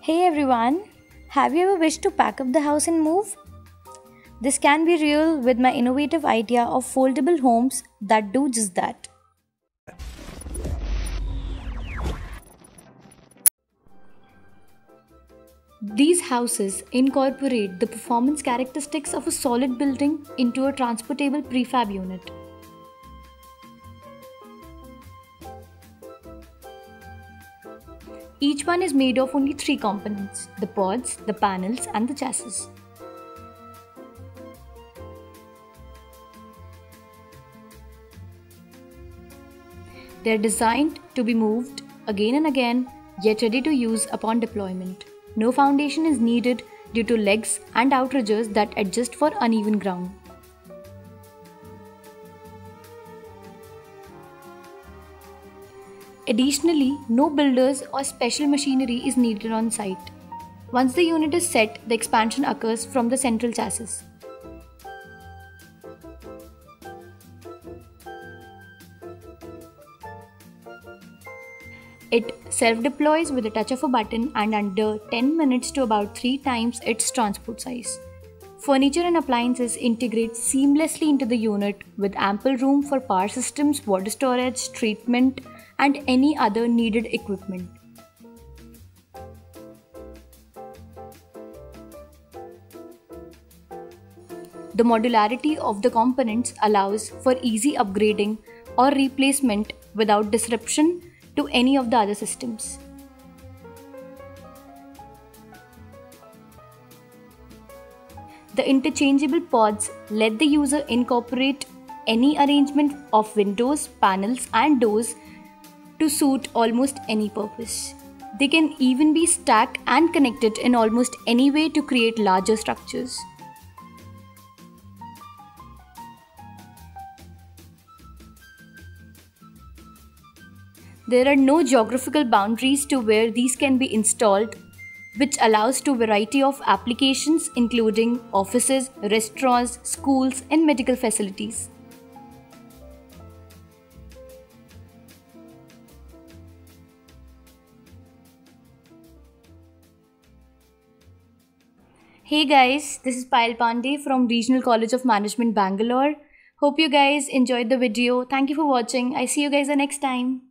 Hey everyone, have you ever wished to pack up the house and move? This can be real with my innovative idea of foldable homes that do just that. These houses incorporate the performance characteristics of a solid building into a transportable prefab unit. Each one is made of only three components: the pods, the panels, and the chassis. They are designed to be moved again and again, yet ready to use upon deployment. No foundation is needed due to legs and outriggers that adjust for uneven ground. Additionally, no builders or special machinery is needed on site. Once the unit is set, the expansion occurs from the central chassis. It self-deploys with a touch of a button and under 10 minutes to about 3 times its transport size. Furniture and appliances integrate seamlessly into the unit with ample room for power systems, water storage, treatment, and any other needed equipment. The modularity of the components allows for easy upgrading or replacement without disruption to any of the other systems. The interchangeable pods let the user incorporate any arrangement of windows, panels, and doors to suit almost any purpose. They can even be stacked and connected in almost any way to create larger structures. There are no geographical boundaries to where these can be installed, which allows to a variety of applications including offices, restaurants, schools, and medical facilities. Hey guys, this is Payal Pandey from Regional College of Management, Bangalore. Hope you guys enjoyed the video. Thank you for watching. I see you guys the next time.